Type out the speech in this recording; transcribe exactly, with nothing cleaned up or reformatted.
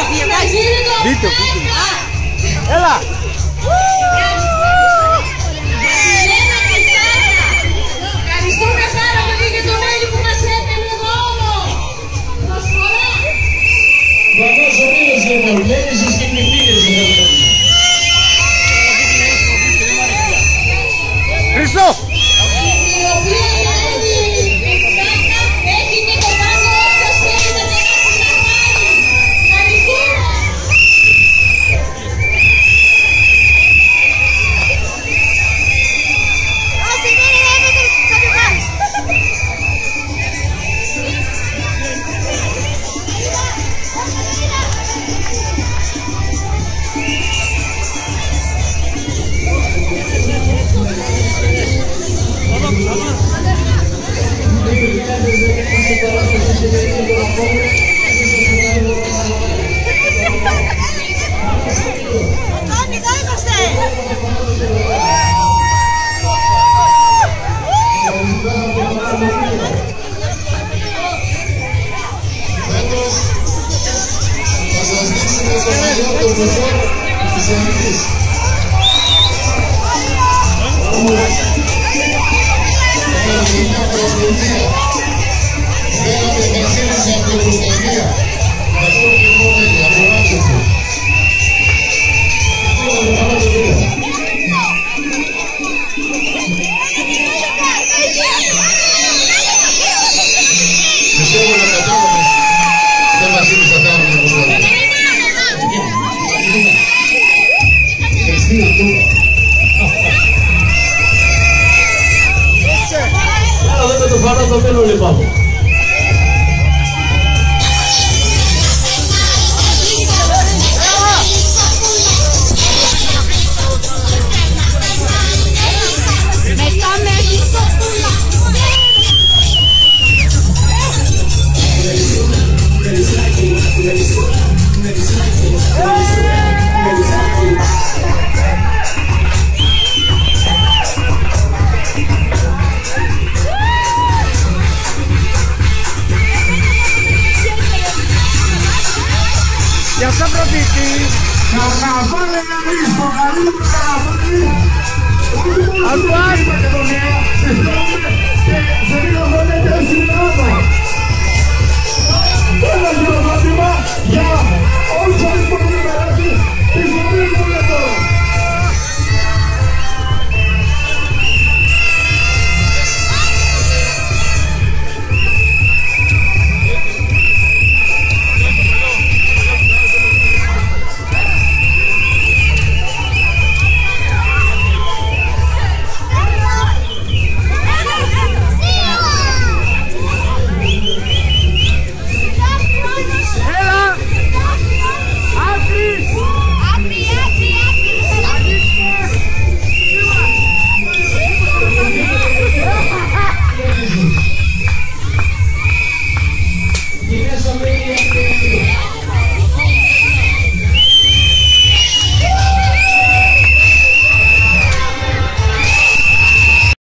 Βίντεο, βίντεο. Έλα. Ευχαριστούμε πάρα πολύ για τον Έλλη που μας έπαιρνε εδώ όλο. Προσφορά. Βαμός ο μήνος για μαρουνένισες και νυχτήρες για μαρουνένισες. Χριστό! Για αυτό προτείνει καρναβάλι να μπει στο καλύτερο καρναβάλι. Αλουάς Μακεδονία, συστρώνουμε και σε λίγο χρόνια και στην Ελλάδα. Έλα Γιώργο.